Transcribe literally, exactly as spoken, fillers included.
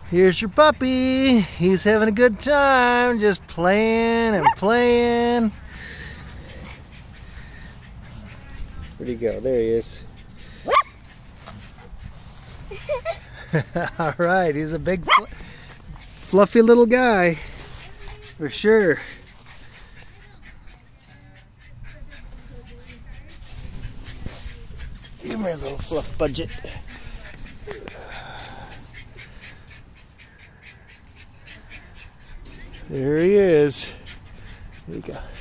Here's your puppy. He's having a good time, just playing and playing. Where'd he go? There he is. All right, he's a big, fl fluffy little guy, for sure. Come here, little fluff budget. There he is. There you go.